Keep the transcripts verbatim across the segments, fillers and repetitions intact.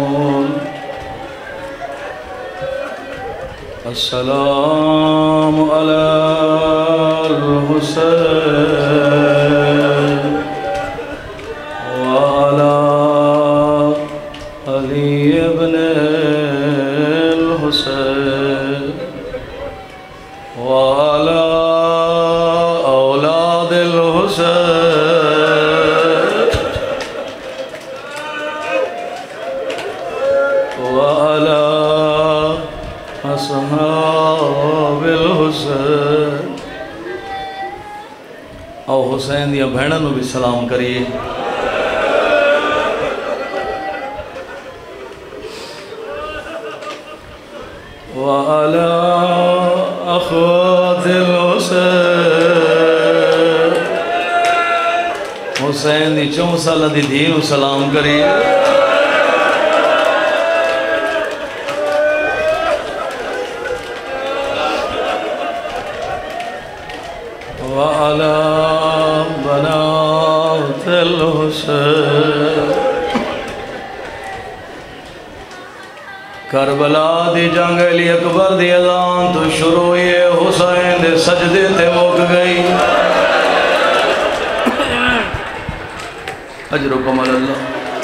السلام على الحسين وعلى علي بن الحسين وعلى أولاد الحسين وعلى أصحاب الحسين. او حسین دیا بہنوں نو بھی سلام کریے. وعلى أخوات الحسين. حسین دی چون سالہ دی دھی نو سلام کریے. وعلى بنات الحسين. کربلا دی جنگ علی اکبر دی اذان تو شروع یہ حسین دے سجدے تے مک گئی. اجرکم اللہ.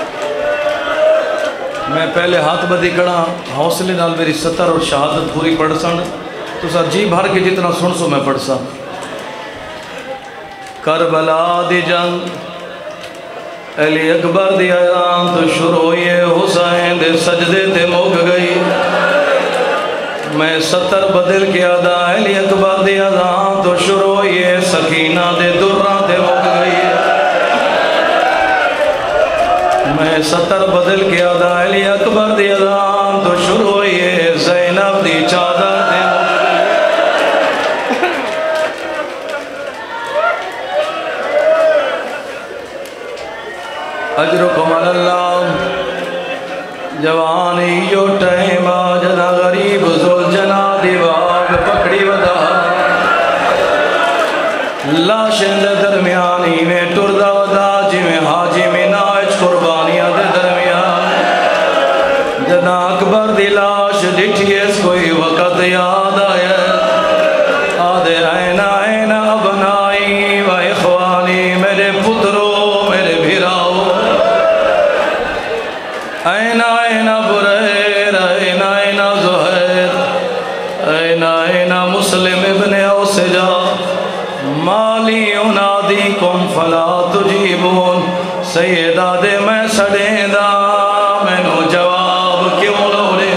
میں پہلے ہاتھ بدی کڑا حوصلے نال میری ستر اور شہادت پوری پڑھ سن تو سا جی بھر کے جتنا سن سو میں پڑھ سا. کربلا دی جنگ علی اکبر دی اذان تو شروع یہ حسین دے سجدے تے مک گئی. میں ستر بدل کے ادا علی اکبر دی اذان تو شروع یہ سکینہ دے درہ تے مک گئی. میں ستر بدل کے ادا علی اکبر دی اذان تو شروع یہ زینب دی چادر تے مک گئی. اجرکم اللہ. جوانی جو ٹائم آجنا غریب زل جنا دیواغ پکڑی ودا لاشن دے درمیانی میں ٹردہ ودا جی میں حاجی میں نائج قربانیاں دے درمیان. جنا اکبر دی لاش ڈٹھی اس کوئی وقت یاد آیا. آدھے اینا اینا ابنائی و اخوانی میرے پتروں میرے بھیراؤ. اینا اینا بریر اینا اینا زہیر اینا اینا مسلم ابن اوسجا مالی انادیکم فلا تجیبون. سیدہ دے میں سڑیں دا میں نو جواب کیوں لوڑے.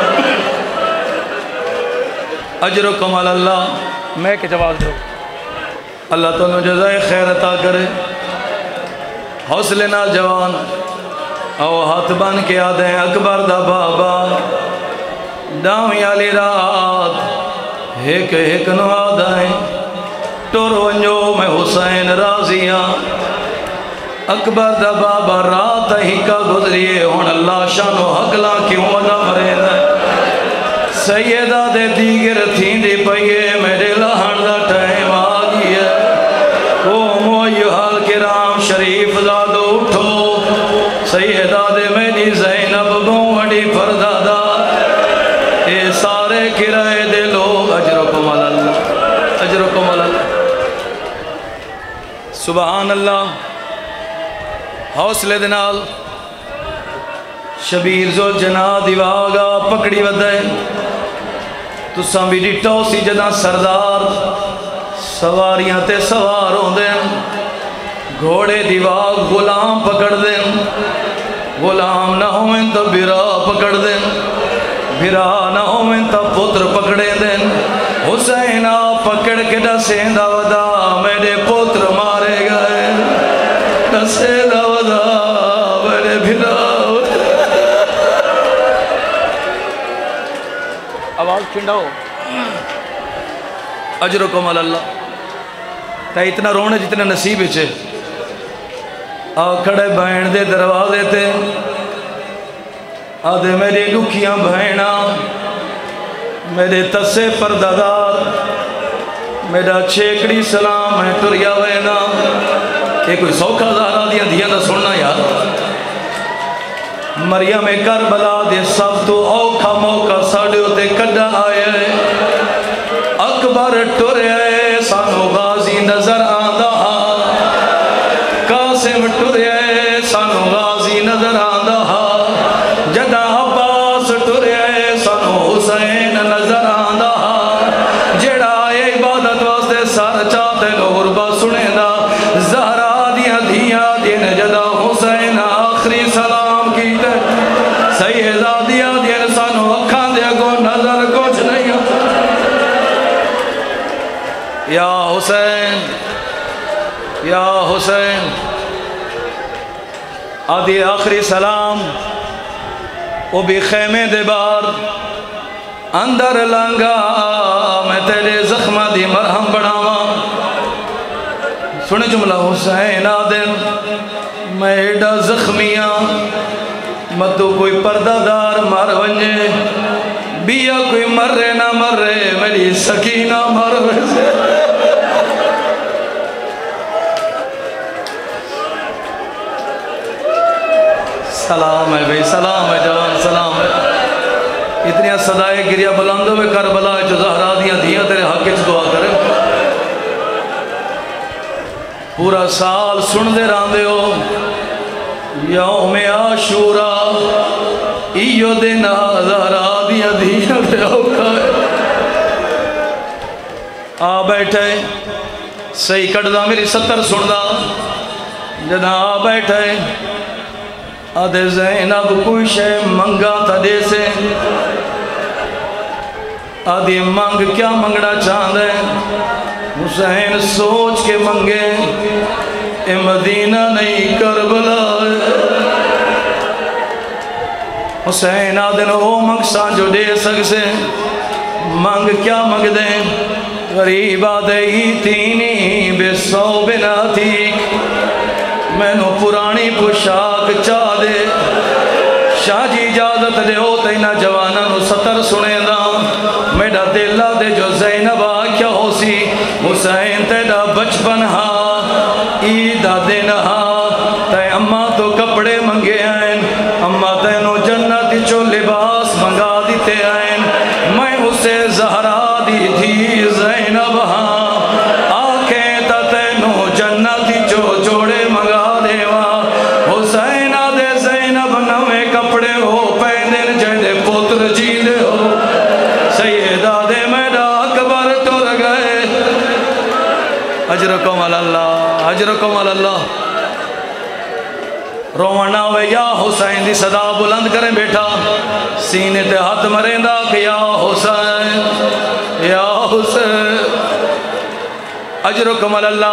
اجرکم اللہ. میں کے جواب دو اللہ تو نو جزائے خیر عطا کرے. حوصلے نال جوان او ہاتھ بن کے آدھیں اکبر دا بابا دامی علی رات ایک ایک نو آدھیں ٹور ونجو میں حسین راضیاں. اکبر دا بابا رات ہی کا گزریے ہون اللہ شانو حقلا کیوں نہ مرے دیں. سیدہ دے دیگر تھیں دی پئیے میرے لہن دا ٹائم آگئی ہے. قوم و ایوہال کرام شریف زادو اٹھو. سیدہ دے میری زینب بوڑی پردادا اے سارے کرائے دے لوگ. اجرکم اللہ. اجرکم اللہ. سبحان اللہ. حوصلے دنال شبیر زو جنا دیواغا پکڑی ودائے. تو سامی ڈیٹو سی جنا سردار سواریاں تے سوار ہوں دیں. گھوڑے دیواغ غلام پکڑ دیں. غلام نہ ہوئیں تو بھرا پکڑ دیں. بھرا نہ ہوئیں تو پتر پکڑے دیں. حسین آپ پکڑ کے ڈسیں دا ودا میرے پتر مارے گئے. ڈسیں دا ودا میرے بھرا. آواز چنڈاؤ. اجرکم اللہ. تا اتنا رونے جتنا نصیب چھے. آ کھڑے بہن دے دروازے تے آدھے میری لکھیاں بہنہ میرے تسے پردادار میرا چھیکڑی سلام ہے ٹریا وینا. کہ کوئی سوکھا زہرہ دیا دیا دا سننا یار. مریم کربلا دے سب تو اوکھا موقع ساڑے ہوتے کڈا آئے اکبر ٹرے سانو غازی نظر آندہ قاسم ٹرے سانو غازی نظر آندہ جدا عباس ٹرے سانو حسین نظر آندہ جڑا عبادت واسطے سار چاہتے لو غربہ سنے دا زہرا دیا دیا دین جدا حسین آخری سلام کی تے سیدہ دیا دین سانو اکھان دیا کو نظر کچھ نہیں یا حسین یا حسین آدھی آخری سلام وہ بھی خیمے دے بار اندر لانگا میں تیرے زخمہ دی مرہم بڑھاواں سنے جملہ حسین آدم میں ایڈا زخمیاں مدو کوئی پردہ دار مار ونجے بیا کوئی مر رہے نہ مر رہے میری سکینہ مر رہے سلام ہے بھئی سلام ہے جوان سلام ہے اتنی صدائے گریہ بلندوں میں کربلا جو زہرا دیا دیا تیرے حق اچھ دعا کرے پورا سال سن دے راندے ہو یوم عاشورا ایو دن زہرا دیا دیا دے اوکھا ہے آ بیٹھے صحیح کڑدا میری ستر سن دا جنا آ بیٹھے آدھے زینب کوئی شے منگا تھا دے سے آدھی مانگ کیا منگنا چاہندے حسین سوچ کے منگے اے مدینہ نہیں کربلا حسین آدھن او منگسا جو دے سک سے مانگ کیا منگ دیں غریب آدھے ہی تینی بے سو بنا تھی میں نو پرانی پوشاک چاہ دے شاہ جی اجازت دے ہوتے نہ جوانا نو ستر سنے دا میڈا دلہ دے جو زینب آکیا ہو سی حسین تیڑا بچپن ہا عیدہ دن ہا تے اممہ تو کپڑے منگے آئین اممہ تے نو جنت چو لباس منگا دیتے آئین میں اسے زہرا دی تھی زینب ہاں آنکھیں تا تے نو جنت چو جوڑے منگا دیوا حسین آدھے زینب نوے کپڑے ہو پہنے جہدے پتر جی دے ہو سیدہ دے میڈا اکبر ٹر گئے اجرکم اللہ اجرکم اللہ رونا ہوئے یا حسین دی صدا بلند کریں بیٹھا سینے تے ہاتھ مریں دا کہ یا حسین یا حسین اجرکم اللہ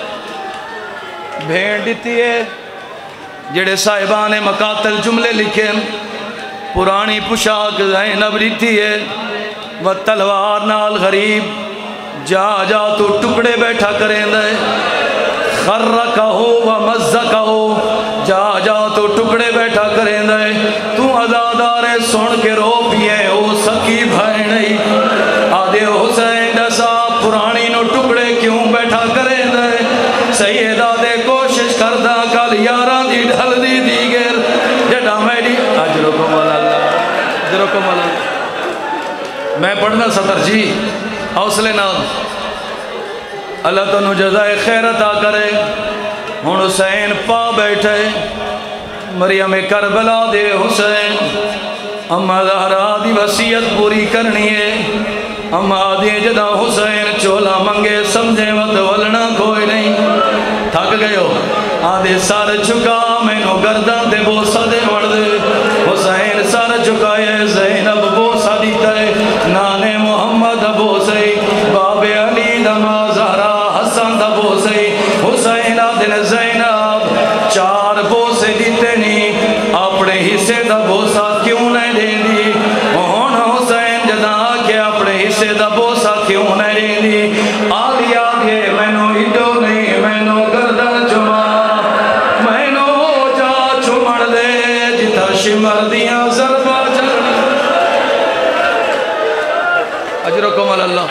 بھیڑ دیتی ہے جڑے صاحبان مقاتل جملے لکھیں پرانی پشاک زینب دیتی ہے و تلوار نال غریب جا جا تو ٹکڑے بیٹھا کریں دے خرکہ ہو و مزکہ ہو جا جا تو ٹکڑے بیٹھا کریں دے تو عزادارے سن کے رو پیے او سکی بھائی نہیں آدھے حسین دسا پرانی نو ٹکڑے کیوں بیٹھا کریں دے سیدہ دے کوشش کردہ کل یاران دی ڈھل دی دیگر جڑا میڈی اجرکم اللہ اجرکم اللہ میں پڑھنا ستر جی حوصلے نال اللہ تو جزائے خیر عطا کرے ہن حسین پا بیٹھے مریم کربلا دے حسین اما زہرا دی وصیت پوری کرنی ہے اما دی جدا حسین چولا منگے سمجھے وقت ولنا کوئی نہیں تھک گئے ہو آدھے سار چکا میں نو گردان دے بوسا دے وڑ دے حسین سار چکائے زینب بوسا دیتا ہے نانے محمد بوسے باب علی دما زہرا حسن دا بوسے حسین آدھن زینب چار بوسے دیتے نہیں اپنے حصے دا بوسا کیوں نہیں دیں دی ہون حسین جدا کے اپنے حصے دا بوسا کیوں نہیں دیں دی آدھی آدھے میں نو ہڈو نہیں میں نو گردن چما میں نو جا چمڑ دے جتا شمر دیاں ضربہ چلن اجرکم اللہ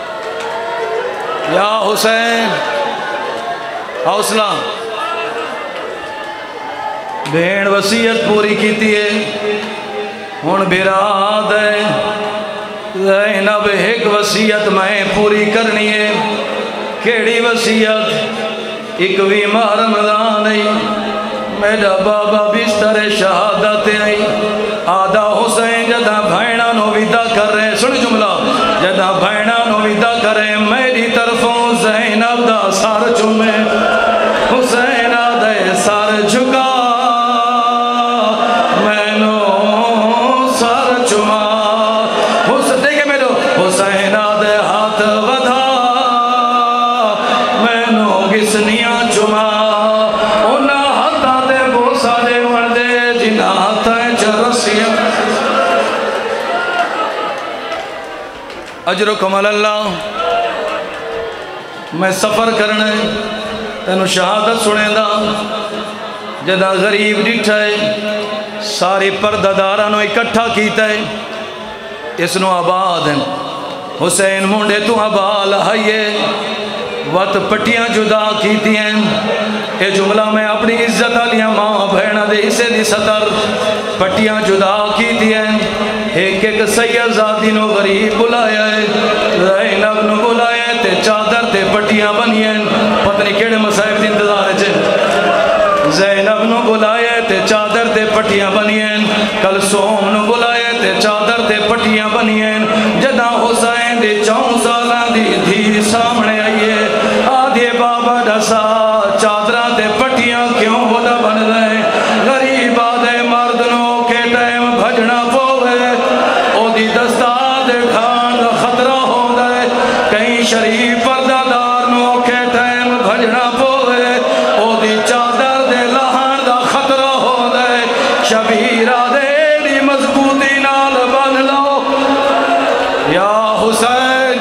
یا حسین حوصلہ بھین وصیت پوری کیتی ہے ہن براد ہے زینب ایک وصیت میں پوری کرنی ہے کیڑی وصیت ایک بھی ماہ رمضان نہیں میرا بابا بستر شہادت آئی آدھا حسین جدہ بھائنہ نو ویدہ کر رہے سن جملہ جدہ بھائنہ نو ویدہ کر رہے میری طرفوں زینب دا سار چومے حسین آدھے سار جھکا میں نو سار چوما حسین دیکھے میرے حسین آدھے ہاتھ ودھا میں نو گسنیاں چوما اجرکم اللہ میں سفر کرنا ہے تینو شہادت سنے دا جدہ غریب ڈٹھا ہے ساری پردہ دارانو اکٹھا کیتا ہے اس نو آباد ہیں حسین مونڈے تو آبال آئیے وقت پٹیاں جدا کیتی ہیں اے جملہ میں اپنی عزت آلیاں ماں بھیڑا دے اسے دی سطر پٹیاں جدا کیتی ہیں ایک ایک سید زادی نو غریب بلایا ہے زینب نو بلایا ہے تے چادر تے پٹیاں بنی ہیں پتنی کیڑے مسائب دی انتظار ہے زینب نو بلایا ہے تے چادر تے پٹیاں بنی ہیں کلثوم نو بلایا ہے تے چادر تے پٹیاں بنی ہیں جدہ حسین دے چون سالان دی دھی سامنے آئیے آدھے بابا ڈسا چادرہ تے پٹیاں کیوں ہوتا بن رہے غریب آدھے مردنوں کے ٹائم بھجنا پوے او دی دستار دے ڈھان دا خطرہ ہو دے کہیں شریف پردہ دارنوں کے ٹائم بھجنا پوے او دی چادر دے لہان دا خطرہ ہو دے شبیر آدھے دی مضبوطی نال بن لو یا حسین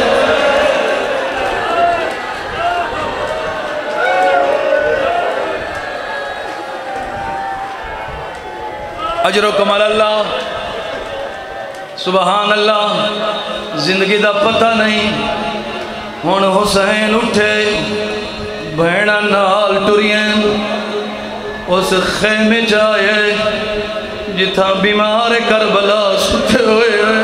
اجرکم اللہ سبحان اللہ زندگی دا پتہ نہیں ہون حسین اٹھے بھیڑا نال ٹورین اس خیمے جائے جتھا بیمار کربلا سٹھے ہوئے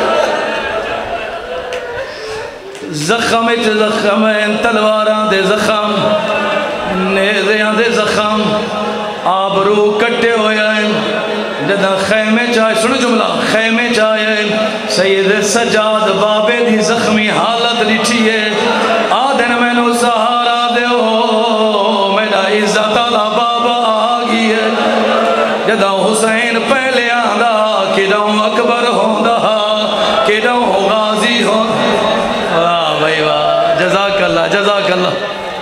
زخم اچ زخم تلواراں دے زخم نیزیاں دے زخم آبرو کٹے ہوئے ہیں جدہ خیمے چاہے سنو جملہ خیمے چاہے سید سجاد بابے دی زخمی حالت لٹھی ہے آدھن میں نو سہارا دے ہو میرا عزت اللہ بابا آگی ہے جدہ حسین پہلے آدھا کدوں اکبر ہوندہ کدوں غازی ہوندہ واہ بھائی واہ جزاک اللہ جزاک اللہ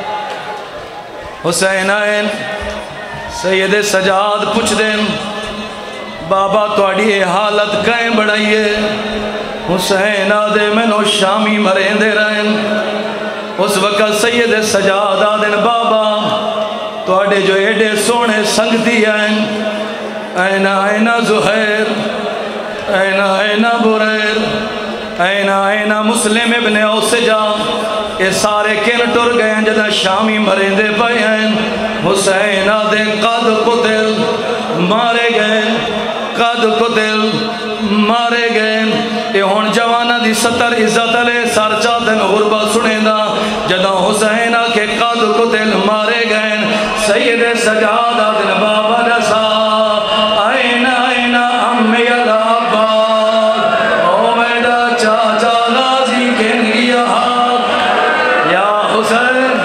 حسین آئین سید سجاد پوچھ دیں بابا توڑی حالت کہیں بڑھائیے حسین آدھے میں نو شامی مرین دے رہن اس وقت سید سجاد آدھن بابا توڑے جو ایڈے سونے سنگ دیئن اینا اینا زہیر اینا اینا بریر اینا اینا مسلم ابن اوسجا یہ سارے کن ٹر گئے ہیں جدہ شامی مرین دے پائے ہیں حسین آدھے قد قتل مارے گئے قد قتل مارے گئے یہ ہون جوانہ دی ستر عزت علیہ سار چاہتن غربہ سنے دا جدہ حسینہ کے قد قتل مارے گئے سید سجاد آدن بابا رسا آئین آئین امی العباد او میڈا چاچا غازی کے نگیا یا حسین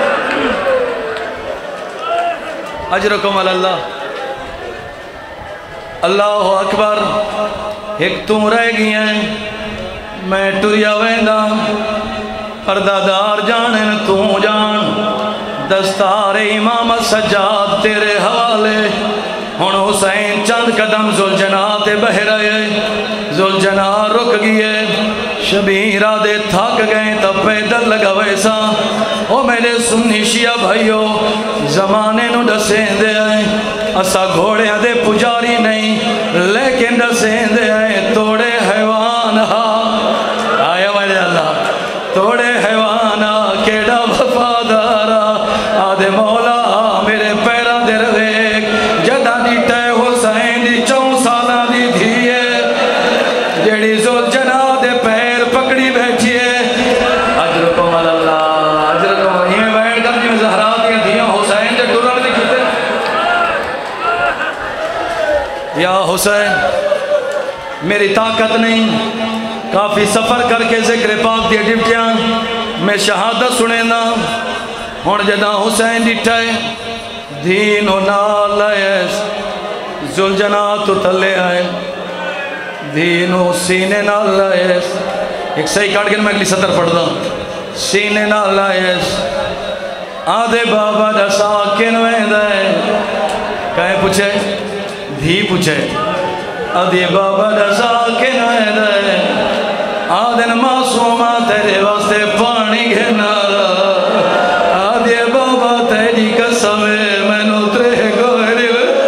اجرکم اللہ اللہ اکبر ایک تم رہ گئی ہیں میں ٹریا ویندہ پردادار جانن تو جان دستار امام سجاد تیرے حوالے ہن حسین چند قدم زلجناہ تے بہ رہے زلجناہ رک گئے شبیرہ دے تھک گئے تب پیدل لگا ویسا او میرے سنی شیعہ بھائیو زمانے نو ڈسیں دے آئے اسا گھوڑے دے پجاری نہیں لیکن ڈسیں دے آئے توڑے حیوان ہا آیا میرے اللہ توڑے حیوان ہا کیڑا وفادارا آدھے مولا میرے پیرا دے رویک یا حسین میری طاقت نہیں کافی سفر کر کے ذکر پاک دیا ڈپٹیاں میں شہادت سنے نا ہون جدا حسین ڈٹھائے دین و نال ایس زلجنات تو تلے آئے دین و سینے نال ایس ایک صحیح کاٹ گئے میں اگلی سطر پڑھ دا سینے نال ایس آدھے بابا دا ساکن وین دے کہیں پوچھے دھی پوچھے آدھے بابا دا ساکن وین دے آدھے معصومہ تیرے واسطے پانی گھنا آدھے بابا تیری قسم میں نوترے گوھری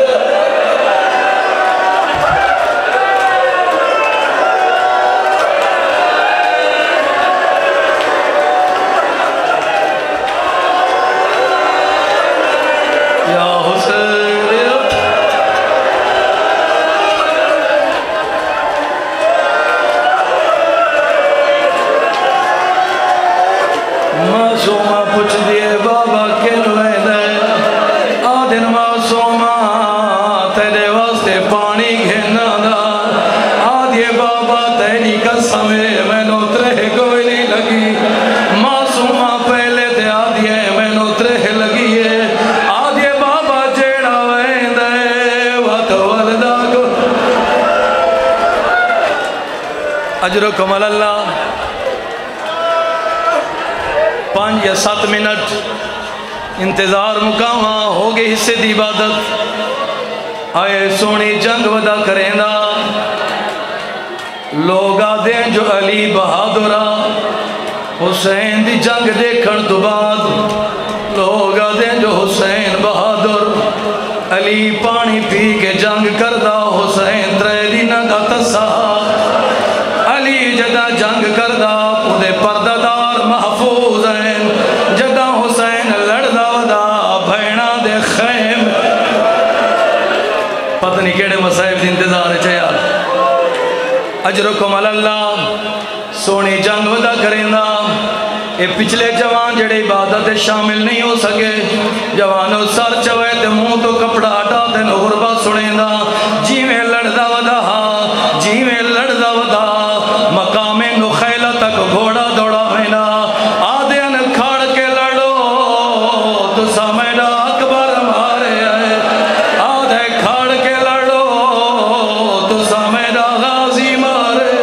اجرکم اللہ پانچ یا سات منٹ انتظار مکاما ہو گئی حصے دی عبادت آئے سونی جنگ ودا کریں دا لوگ آدھیں جو علی بہادرہ حسین دی جنگ دیکھن تو بعد لوگ آدھیں جو حسین بہادر علی پانی پی کے جنگ کردہ حسین تریلی نگا تسا علی جدہ جنگ کردہ پودے پردہ دار محفوظ ہیں جدہ حسین لڑدہ ودا بھینا دے خیم پتہ نہیں کیڑے مسائب دی انتظار چاہیا اجرکم اللہ سونی جنگ ودا کریں دا اے پچھلے جوان جڑے عبادت شامل نہیں ہو سکے جوانوں سر چوئے تے منہ تو کپڑا ہٹا تے غربہ سنیں دا جی میں لڑدہ ودا جی میں لڑدہ ودا مقام نخیلہ تک گھوڑا دوڑا ہوئینا آدھے ان کھاڑ کے لڑو تو سمیڈا اکبر مارے آئے آدھے کھاڑ کے لڑو تو سمیڈا غازی مارے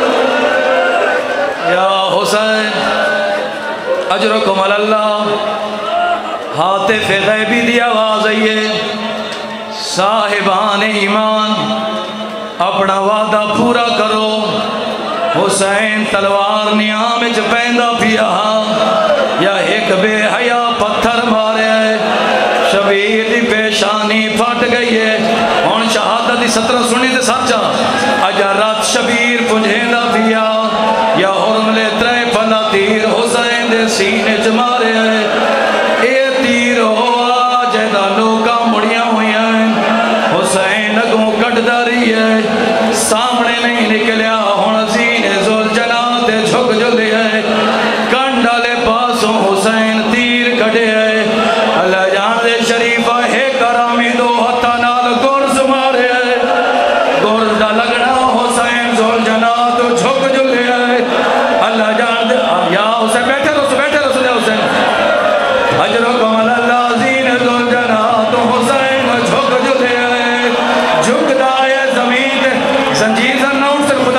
یا حسین اجرکم اللہ حاطف غیبی دی آواز آئیے صاحبان ایمان اپنا وعدہ پورا کرو حسین تلوار نیام اچ پیندہ پیا یا ایک بے حیا پتھر مارے شبیر دی پیشانی پھٹ گئی ہے ہون شہادت دی سترہ سنی دے سچا اجا رات شبیر پنجھیندہ پیا یا حرملے ترے پھلا تیر حسین دے سینے چ مارے اے تیر ہوا جیدہ لوکا مڑیاں ہوئی ہیں حسین اگوں کٹ داری ہے سامنے نہیں نکلیا ہون زینے زول جنات جھک جو لے ہے کنڈالے پاسوں حسین تیر کٹے ہے اللہ جان دے شریفہ ہے کرامی دو ہتھا نال گورز مارے ہے گورز دا لگنا حسین زول جنات جھک جو لے ہے اللہ جان دے یا حسین بیٹھے رسو بیٹھے رسو لے حسین اجرکم اللہ زین زول جنات حسین جھک جو لے ہے جھک دائے زمین زنجیر زن نوٹ سے خدا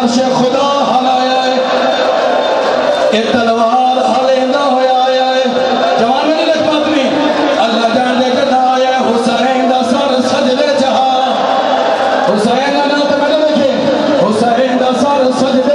عرش خدا ہلایا ہے اے تلوار ہلیندہ ہویا آیا ہے جوان میں نہیں بات نہیں اللہ جان دے جدا آیا ہے حسین دا سر سجدے جہاں حسین دا نام تو میں نے دیکھے حسین دا سر سجدے